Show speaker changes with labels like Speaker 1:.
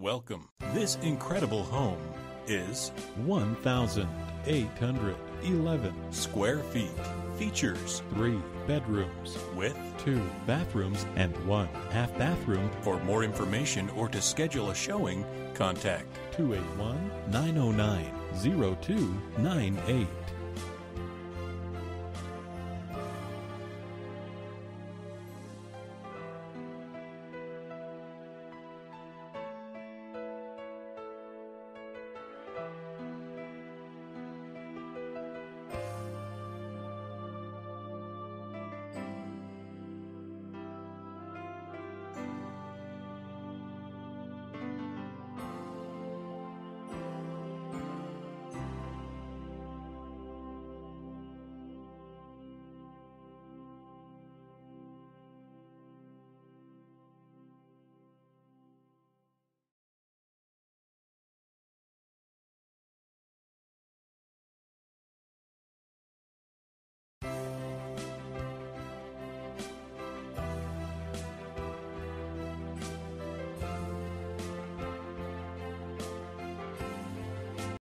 Speaker 1: Welcome. This incredible home is
Speaker 2: 1,811
Speaker 1: square feet. Features
Speaker 2: 3 bedrooms
Speaker 1: with
Speaker 2: 2 bathrooms and 1 half bathroom.
Speaker 1: For more information or to schedule a showing, contact
Speaker 2: 281-909-0298.